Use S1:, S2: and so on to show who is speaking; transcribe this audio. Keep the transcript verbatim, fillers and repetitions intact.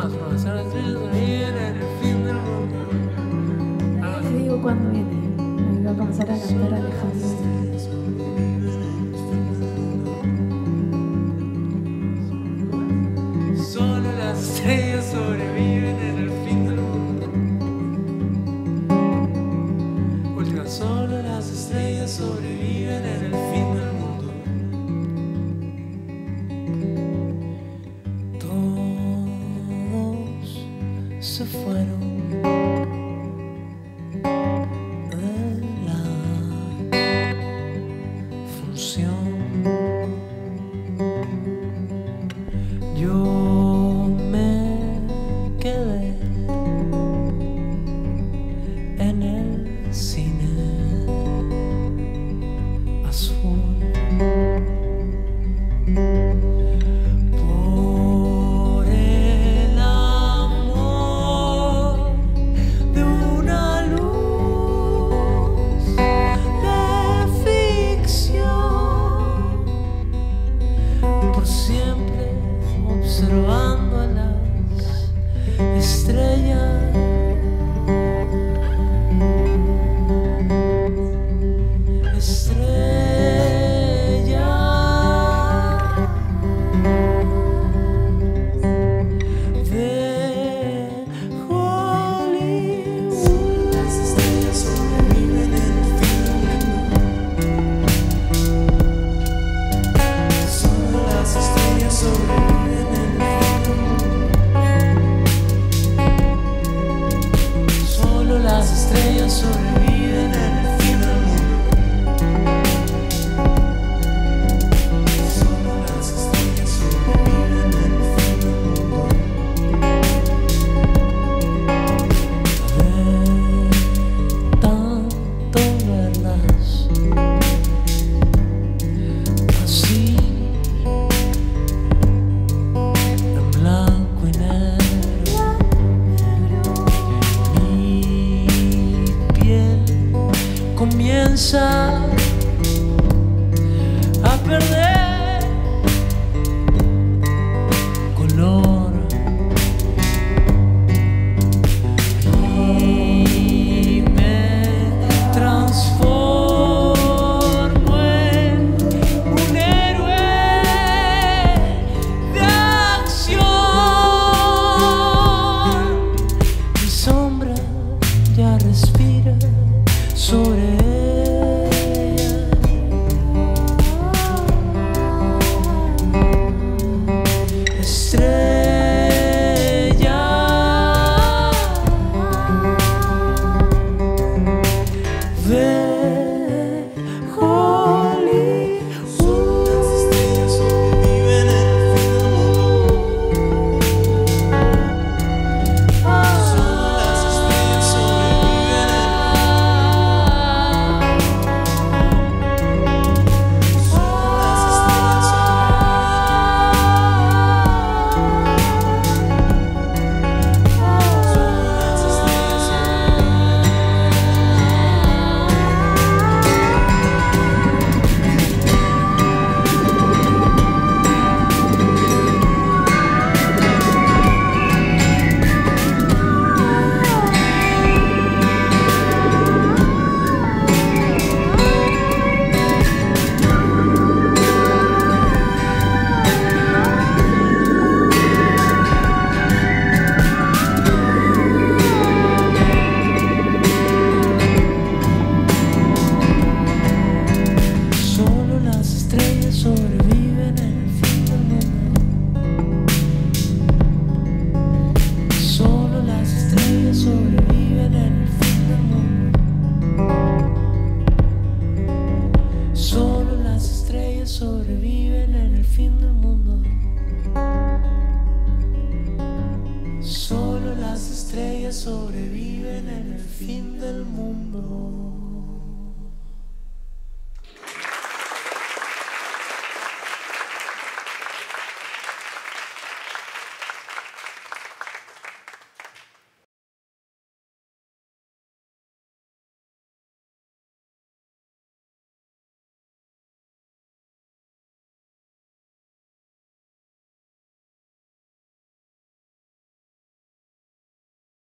S1: más, más. Solo las estrellas sobreviven en el fin del mundo.
S2: No les digo cuándo viene. Ahí va a comenzar a cantar Alejandro.
S1: Solo las estrellas sobreviven en el fin del mundo. Última. Solo las estrellas sobreviven en el fin del mundo. Todos se fueron de la función. Yo me quedé en el cine azul. Por el amor de una luz de ficción, por siempre observando a las estrellas. Las estrellas sobreviven en el fin del mundo. Solo las estrellas sobreviven en el fin del mundo. De tanto verlas así, en blanco y negro, comienza a perder color y me transformo en un héroe de acción. Mi sombra ya respira sobre sobreviven en el fin del mundo. Solo las estrellas sobreviven en el fin del mundo. Solo las estrellas sobreviven en el fin del mundo. Solo las estrellas sobreviven en el fin del mundo.